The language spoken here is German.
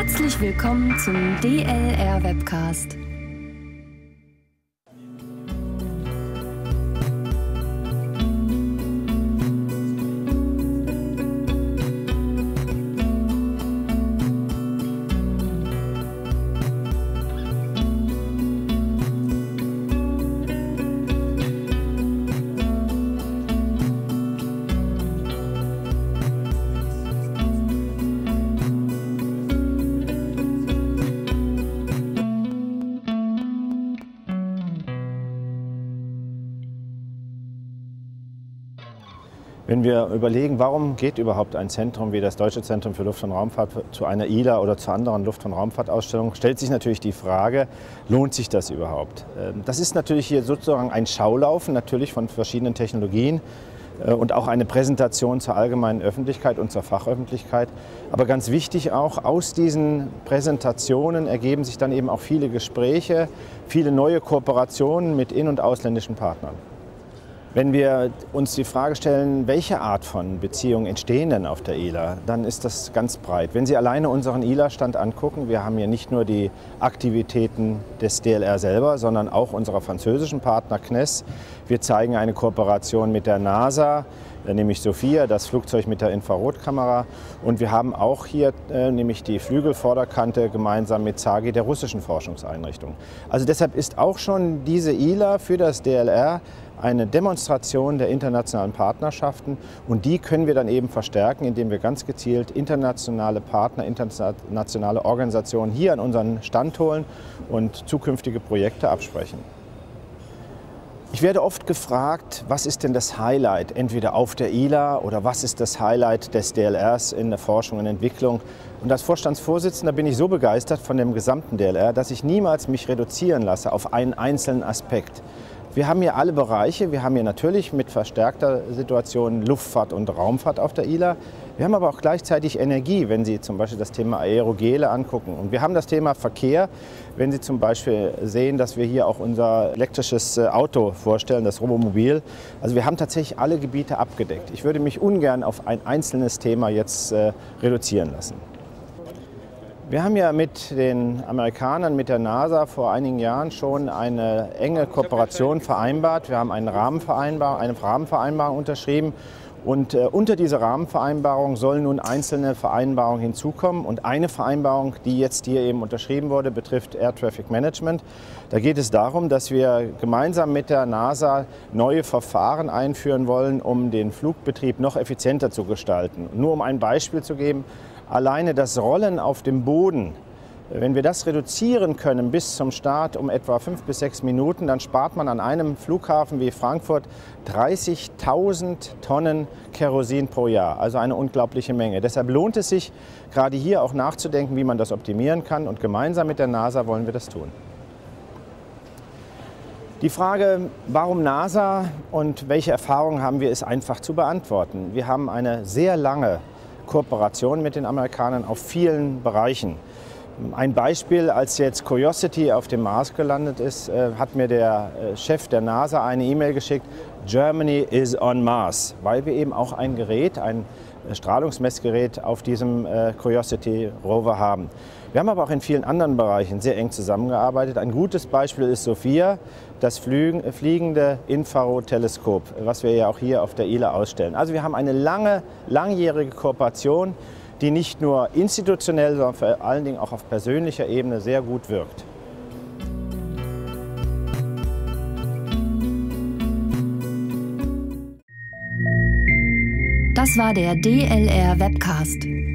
Herzlich willkommen zum DLR Webcast. Wenn wir überlegen, warum geht überhaupt ein Zentrum wie das Deutsche Zentrum für Luft- und Raumfahrt zu einer ILA oder zu anderen Luft- und Raumfahrtausstellungen, stellt sich natürlich die Frage, lohnt sich das überhaupt? Das ist natürlich hier sozusagen ein Schaulaufen, natürlich von verschiedenen Technologien und auch eine Präsentation zur allgemeinen Öffentlichkeit und zur Fachöffentlichkeit. Aber ganz wichtig auch, aus diesen Präsentationen ergeben sich dann eben auch viele Gespräche, viele neue Kooperationen mit in- und ausländischen Partnern. Wenn wir uns die Frage stellen, welche Art von Beziehungen entstehen denn auf der ILA, dann ist das ganz breit. Wenn Sie alleine unseren ILA-Stand angucken, wir haben hier nicht nur die Aktivitäten des DLR selber, sondern auch unserer französischen Partner CNES. Wir zeigen eine Kooperation mit der NASA, nämlich SOFIA, das Flugzeug mit der Infrarotkamera. Und wir haben auch hier nämlich die Flügelvorderkante gemeinsam mit ZAGI, der russischen Forschungseinrichtung. Also deshalb ist auch schon diese ILA für das DLR eine Demonstration der internationalen Partnerschaften, und die können wir dann eben verstärken, indem wir ganz gezielt internationale Partner, internationale Organisationen hier an unseren Stand holen und zukünftige Projekte absprechen. Ich werde oft gefragt, was ist denn das Highlight, entweder auf der ILA oder was ist das Highlight des DLRs in der Forschung und Entwicklung. Und als Vorstandsvorsitzender bin ich so begeistert von dem gesamten DLR, dass ich niemals mich reduzieren lasse auf einen einzelnen Aspekt. Wir haben hier alle Bereiche. Wir haben hier natürlich mit verstärkter Situation Luftfahrt und Raumfahrt auf der ILA. Wir haben aber auch gleichzeitig Energie, wenn Sie zum Beispiel das Thema Aerogele angucken. Und wir haben das Thema Verkehr, wenn Sie zum Beispiel sehen, dass wir hier auch unser elektrisches Auto vorstellen, das Robomobil. Also wir haben tatsächlich alle Gebiete abgedeckt. Ich würde mich ungern auf ein einzelnes Thema jetzt reduzieren lassen. Wir haben ja mit den Amerikanern, mit der NASA vor einigen Jahren schon eine enge Kooperation vereinbart. Wir haben eine Rahmenvereinbarung unterschrieben. Und unter diese Rahmenvereinbarung sollen nun einzelne Vereinbarungen hinzukommen. Und eine Vereinbarung, die jetzt hier eben unterschrieben wurde, betrifft Air Traffic Management. Da geht es darum, dass wir gemeinsam mit der NASA neue Verfahren einführen wollen, um den Flugbetrieb noch effizienter zu gestalten. Nur um ein Beispiel zu geben: Alleine das Rollen auf dem Boden, wenn wir das reduzieren können bis zum Start um etwa 5 bis 6 Minuten, dann spart man an einem Flughafen wie Frankfurt 30.000 Tonnen Kerosin pro Jahr. Also eine unglaubliche Menge. Deshalb lohnt es sich, gerade hier auch nachzudenken, wie man das optimieren kann. Und gemeinsam mit der NASA wollen wir das tun. Die Frage, warum NASA und welche Erfahrungen haben wir, ist einfach zu beantworten. Wir haben eine sehr lange Kooperation mit den Amerikanern auf vielen Bereichen. Ein Beispiel: Als jetzt Curiosity auf dem Mars gelandet ist, hat mir der Chef der NASA eine E-Mail geschickt: Germany is on Mars, weil wir eben auch ein Gerät, ein Strahlungsmessgerät auf diesem Curiosity Rover haben. Wir haben aber auch in vielen anderen Bereichen sehr eng zusammengearbeitet. Ein gutes Beispiel ist SOFIA, das fliegende Infrarotteleskop, was wir ja auch hier auf der ILA ausstellen. Also wir haben eine langjährige Kooperation, die nicht nur institutionell, sondern vor allen Dingen auch auf persönlicher Ebene sehr gut wirkt. Das war der DLR Webcast.